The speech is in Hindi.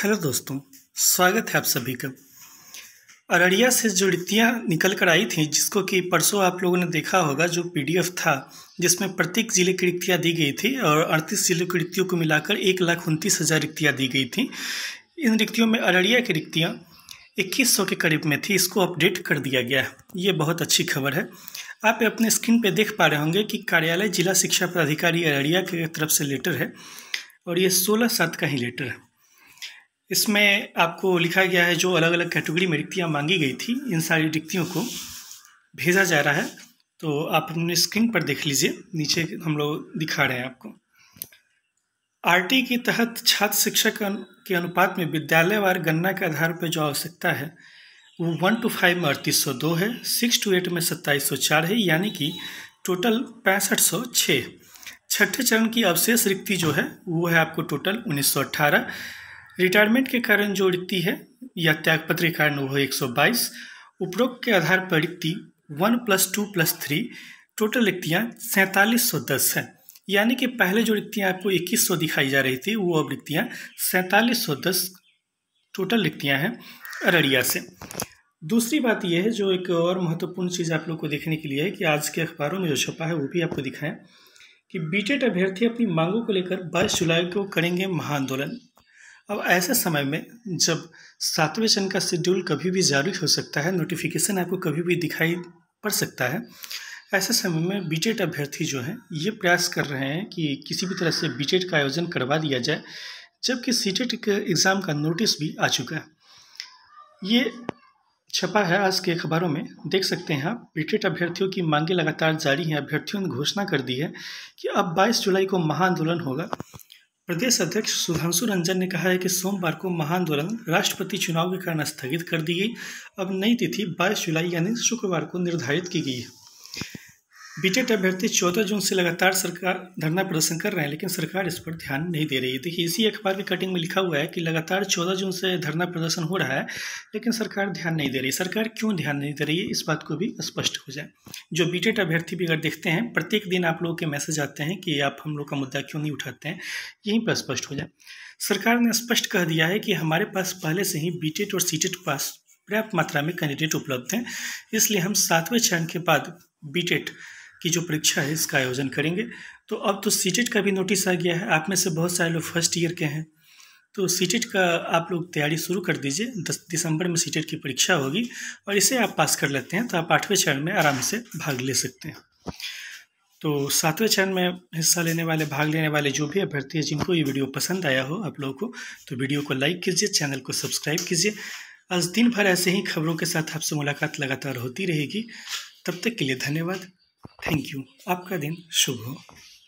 हेलो दोस्तों, स्वागत है आप सभी का। अररिया से जो रिक्तियाँ निकल कर आई थी, जिसको कि परसों आप लोगों ने देखा होगा, जो पीडीएफ था जिसमें प्रत्येक जिले की रिक्तियाँ दी गई थी और 38 जिलों की रिक्तियों को मिलाकर 1,29,000 रिक्तियाँ दी गई थी। इन रिक्तियों में अररिया की रिक्तियाँ 2100 के करीब में थी। इसको अपडेट कर दिया गया है। ये बहुत अच्छी खबर है। आप अपने स्क्रीन पे देख पा रहे होंगे कि कार्यालय जिला शिक्षा पदाधिकारी अररिया की तरफ से लेटर है और ये 16/7 का ही लेटर है। इसमें आपको लिखा गया है जो अलग अलग कैटेगरी में रिक्तियाँ मांगी गई थी, इन सारी रिक्तियों को भेजा जा रहा है। तो आप अपने स्क्रीन पर देख लीजिए, नीचे हम लोग दिखा रहे हैं आपको। आरटी के तहत छात्र शिक्षक के अनुपात में विद्यालयवार गणना के आधार पर जो आवश्यकता है वो 1 to 5 में 3802 है, 6 to 8 में 2704 है, यानी कि टोटल 6506। छठे चरण की अवशेष रिक्ति जो है वो है आपको टोटल 1918। रिटायरमेंट के कारण जो रिक्ति है या त्यागपत्र के कारण वो है 122। उपरोक्त के आधार पर रिक्ति 1+2+3 टोटल रिक्तियाँ 4710 हैं, यानी कि पहले जो रिक्तियाँ आपको 2100 दिखाई जा रही थी वो अब रिक्तियाँ 4710 टोटल रिक्तियाँ हैं अररिया से। दूसरी बात यह है, जो एक और महत्वपूर्ण चीज़ आप लोग को देखने के लिए है कि आज के अखबारों में जो छपा है वो भी आपको दिखाएं कि बीटेट अभ्यर्थी अपनी मांगों को लेकर 22 जुलाई को करेंगे महाआंदोलन। अब ऐसे समय में जब 7वें चरण का शेड्यूल कभी भी जारी हो सकता है, नोटिफिकेशन आपको कभी भी दिखाई पड़ सकता है, ऐसे समय में बीटेट अभ्यर्थी जो हैं ये प्रयास कर रहे हैं कि किसी भी तरह से बीटेट का आयोजन करवा दिया जाए, जबकि सीटेट के एग्ज़ाम का नोटिस भी आ चुका है। ये छपा है आज के अखबारों में, देख सकते हैं आप। बीटेट अभ्यर्थियों की मांगें लगातार जारी हैं। अभ्यर्थियों ने घोषणा कर दी है कि अब 22 जुलाई को महाआंदोलन होगा। प्रदेश अध्यक्ष सुधांशु रंजन ने कहा है कि सोमवार को महाआंदोलन राष्ट्रपति चुनाव के कारण स्थगित कर दी गई। अब नई तिथि 22 जुलाई यानी शुक्रवार को निर्धारित की गई है। बीटेट अभ्यर्थी 14 जून से लगातार सरकार धरना प्रदर्शन कर रहे हैं, लेकिन सरकार इस पर ध्यान नहीं दे रही है। देखिए, इसी अखबार की कटिंग में लिखा हुआ है कि लगातार 14 जून से धरना प्रदर्शन हो रहा है, लेकिन सरकार ध्यान नहीं दे रही। सरकार क्यों ध्यान नहीं दे रही है, इस बात को भी स्पष्ट हो जाए। जो बीटेट अभ्यर्थी भी अगर देखते हैं, प्रत्येक दिन आप लोगों के मैसेज आते हैं कि आप हम लोग का मुद्दा क्यों नहीं उठाते हैं, यहीं पर स्पष्ट हो जाए। सरकार ने स्पष्ट कह दिया है कि हमारे पास पहले से ही बीटेट और सीटेट पास पर्याप्त मात्रा में कैंडिडेट उपलब्ध हैं, इसलिए हम 7वें चरण के बाद बीटेट की जो परीक्षा है इसका आयोजन करेंगे। तो अब तो सीटेट का भी नोटिस आ गया है। आप में से बहुत सारे लोग फर्स्ट ईयर के हैं, तो सीटेट का आप लोग तैयारी शुरू कर दीजिए। 10 दिसंबर में सीटेट की परीक्षा होगी और इसे आप पास कर लेते हैं तो आप 8वें चरण में आराम से भाग ले सकते हैं। तो 7वें चरण में हिस्सा लेने वाले, भाग लेने वाले जो भी अभ्यर्थी हैं, जिनको ये वीडियो पसंद आया हो आप लोगों को, तो वीडियो को लाइक कीजिए, चैनल को सब्सक्राइब कीजिए। आज दिन भर ऐसे ही खबरों के साथ आपसे मुलाकात लगातार होती रहेगी। तब तक के लिए धन्यवाद। Thank you. आपका दिन शुभ हो।